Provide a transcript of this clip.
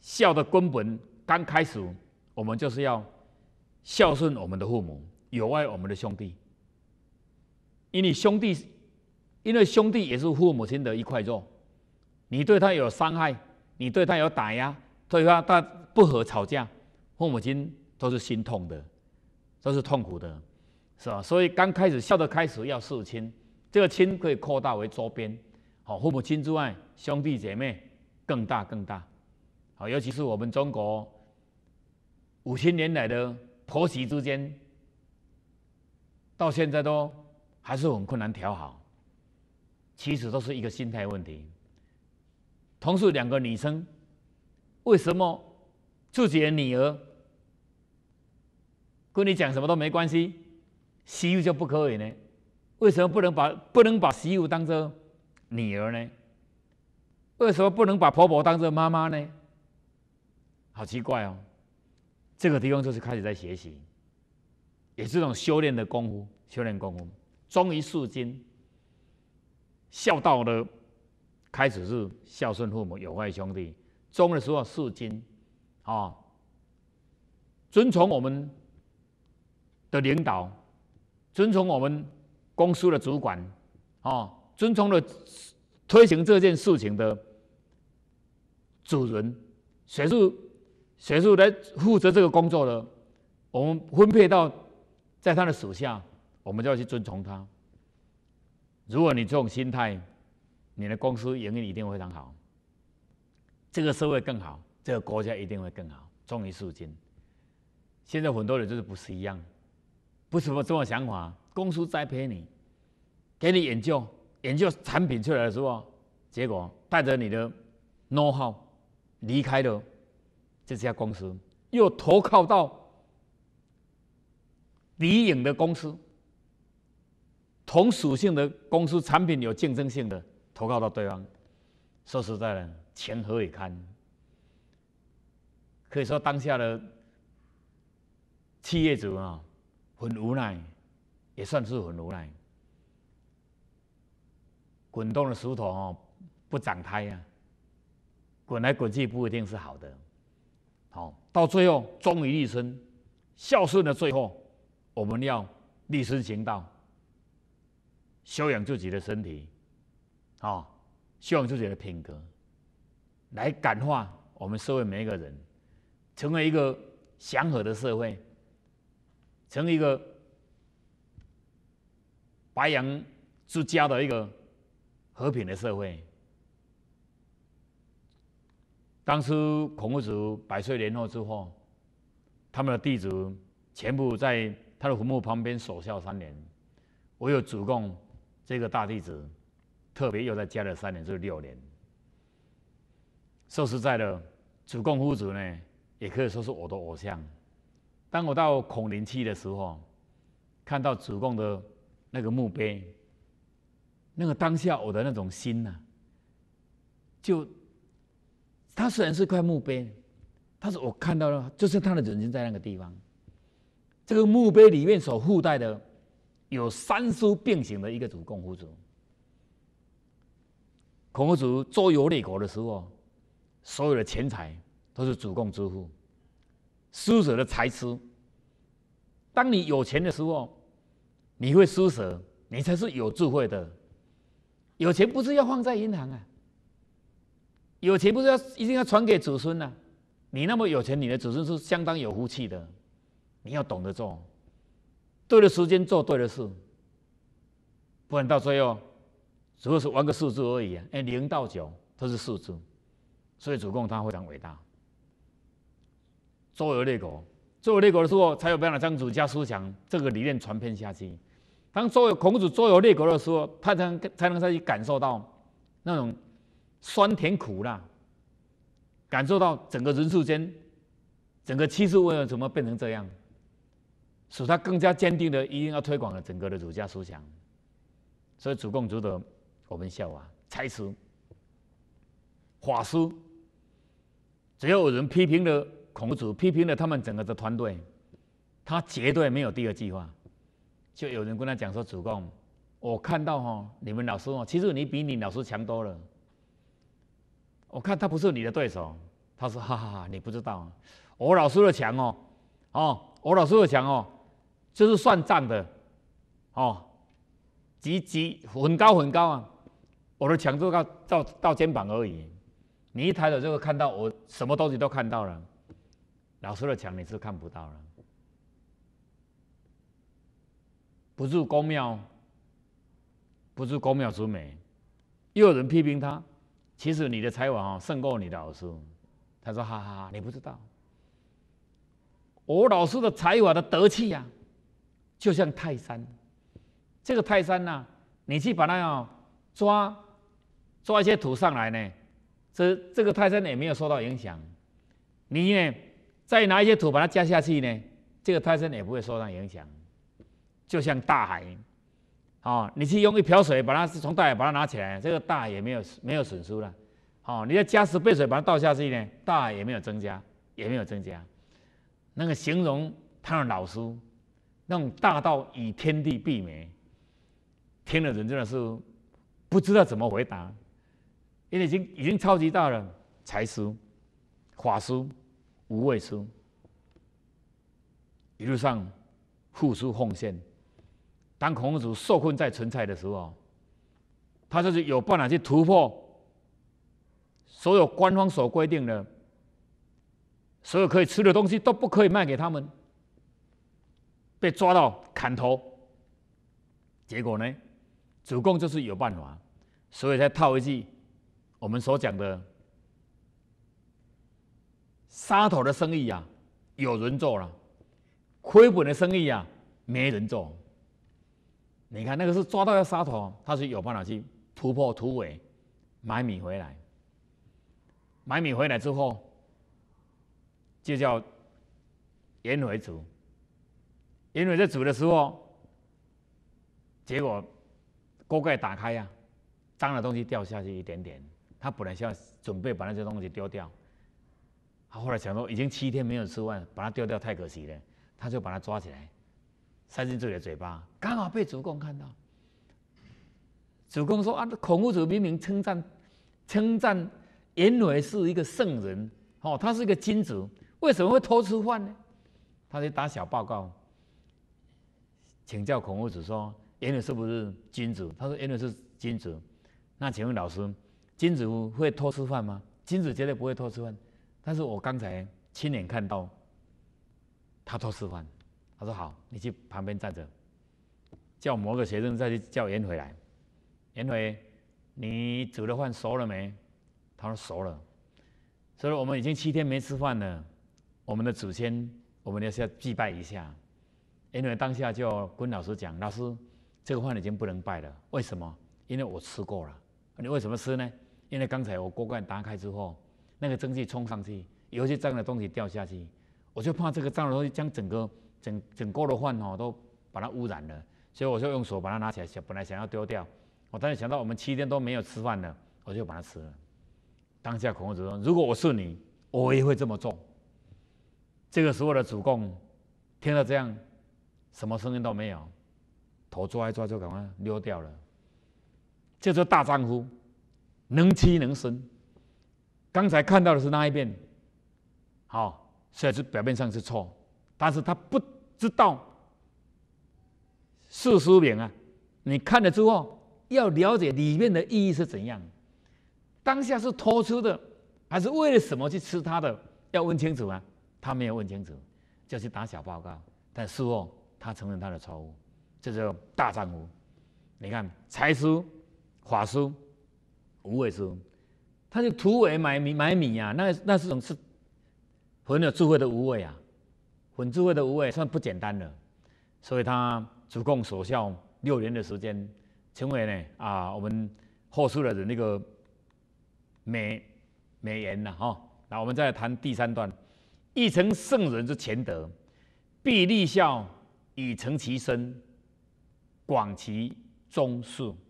孝的根本，刚开始我们就是要孝顺我们的父母，友爱我们的兄弟。因为兄弟也是父母亲的一块肉，你对他有伤害，你对他有打压，对他不和吵架，父母亲都是心痛的，都是痛苦的，是吧？所以刚开始孝的开始要事亲，这个亲可以扩大为周边，好，父母亲之外，兄弟姐妹更大更大，好，尤其是我们中国5000年来的婆媳之间，到现在都还是很困难调好，其实都是一个心态问题。同是2个女生，为什么自己的女儿跟你讲什么都没关系，媳妇就不可以呢？为什么不能把媳妇当作女儿呢？为什么不能把婆婆当作妈妈呢？好奇怪哦！这个地方就是开始在学习，也是这种修炼的功夫，忠于事亲，孝道的开始是孝顺父母，友爱兄弟；忠的时候事亲，遵从我们的领导，遵从我们公司的主管，遵从了推行这件事情的主人，谁是来负责这个工作的，我们分配到在他的属下，我们就要去遵从他。如果你这种心态，你的公司营运一定会非常好，这个社会更好，这个国家一定会更好。忠于事亲。现在很多人就是不是一样，不是这种想法。公司栽培你，给你研究产品出来的时候，结果带着你的 know how 离开了这家公司，又投靠到敌影的公司，同属性的公司，产品有竞争性的，投靠到对方。说实在的，情何以堪？可以说当下的企业主啊，很无奈，也算是很无奈。滚动的石头不长胎啊，滚来滚去不一定是好的。到最后忠于立身，孝顺的最后，我们要立身行道，修养自己的身体，修养自己的品格，来感化我们社会每一个人，成为一个祥和的社会，成为一个白羊之家的一个和平的社会。当初孔夫子100岁年后之后，他们的弟子全部在他的坟墓旁边守孝3年，唯有主公这个大弟子特别又再加了3年，就是6年。说实在的，主公夫子呢，也可以说是我的偶像。当我到孔林去的时候，看到主公的那个墓碑，那个当下我的那种心啊，他虽然是块墓碑，但是我看到了，就是他的人生在那个地方。这个墓碑里面所附带的有3书并行的一个主公夫子。孔夫子周游列国的时候，所有的钱财都是主公支付，施舍的财施。当你有钱的时候，你会施舍，你才是有智慧的。有钱不是要放在银行啊，有钱不是一定要传给子孙啊。你那么有钱，你的子孙是相当有福气的。你要懂得做，对的时间做对的事，不然到最后只会是玩个数字而已啊！0到9都是数字，所以主公他非常伟大。周游列国的时候，才有办法将儒家思想这个理念传遍下去。当孔子周游列国的时候，他才能再去感受到那种酸甜苦辣，感受到整个人世间，整个气势为了怎么变成这样，使他更加坚定的一定要推广了整个的儒家思想。所以主公值得我们效法。才子、法师，只要有人批评了孔子，批评了他们整个的团队，他绝对没有第二句话。就有人跟他讲说：“主公，我看到你们老师其实你比你老师强多了。我看他不是你的对手， 他说：“哈哈哈，你不知道，我老师的墙我老师的墙就是算账的，很高很高啊，我的墙就到肩膀而已。你一抬头就会看到我什么东西都看到了，老师的墙你是看不到了。不入公庙，不入公庙之美。又有人批评他，其实你的才华胜过你的老师。他说：哈哈哈，你不知道，我老师的才华的德气啊，就像泰山。这个泰山啊，你去把它抓一些土上来呢，这个泰山也没有受到影响。你呢，再拿一些土把它加下去呢，这个泰山也不会受到影响。就像大海，你去用一瓢水把它从大海把它拿起来，这个大海也没有损失了。你再加10倍水把它倒下去呢，大海也没有增加，那个形容他的老师，那种大到以天地媲美，听的人真的是不知道怎么回答，因为已经超级大了。财师、法师、无畏师，一路上付出奉献。当孔夫子受困在存在的时候，他就是有办法去突破所有官方所规定的，所有可以吃的东西都不可以卖给他们，被抓到砍头。结果呢，主公就是有办法，所以才套一句我们所讲的杀头的生意啊，有人做了；亏本的生意啊，没人做。你看那个是抓到要杀头，他是有办法去突破突围，买米回来。买米回来之后，就叫颜回煮。颜回在煮的时候，结果锅盖打开呀，脏的东西掉下去一点点。他本来想准备把那些东西丢掉，他后来想说已经7天没有吃饭，把它丢掉太可惜了，他就把它抓起来，塞进自己的嘴巴，刚好被主公看到。主公说：“啊，孔夫子明明称赞颜回是一个圣人，他是一个君子，为什么会偷吃饭呢？”他就打小报告，请教孔夫子说：“颜回是不是君子？”他说：“颜回是君子。”那请问老师，君子会偷吃饭吗？君子绝对不会偷吃饭。但是我刚才亲眼看到他偷吃饭。他说：“好，你去旁边站着，叫某个学生再去叫颜回来。颜回，你煮的饭熟了没？”他说：“熟了。”所以我们已经7天没吃饭了，我们的祖先，我们要祭拜一下。颜回当下就跟老师讲：“老师，这个饭已经不能拜了，为什么？因为我吃过了。你为什么吃呢？因为刚才我锅盖打开之后，那个蒸汽冲上去，有一些脏的东西掉下去，我就怕这个脏的东西将整锅的饭都把它污染了，所以我就用手把它拿起来，本来想要丢掉，我当时想到我们7天都没有吃饭了，我就把它吃了。当下孔夫子说：“如果我是你，我也会这么做。”这个时候的主公听到这样，什么声音都没有，头抓一抓就赶快溜掉了。这就是大丈夫，能屈能伸。刚才看到的是那一边，虽然是表面上是错，但是他不知道事实明啊。你看了之后，要了解里面的意义是怎样。当下是偷吃的，还是为了什么去吃它的？要问清楚啊。他没有问清楚，就去打小报告。但事后他承认他的错误，这叫大丈夫。你看，财师、法师、无畏师，他就突围买米啊，那是种是很有智慧的无畏啊，很智慧的无畏，算不简单了。所以他主公守孝6年的时间，成为呢我们后世的人那个美言呐那我们再来谈第3段，亦成圣人之贤德，必立孝以成其身，广其宗室。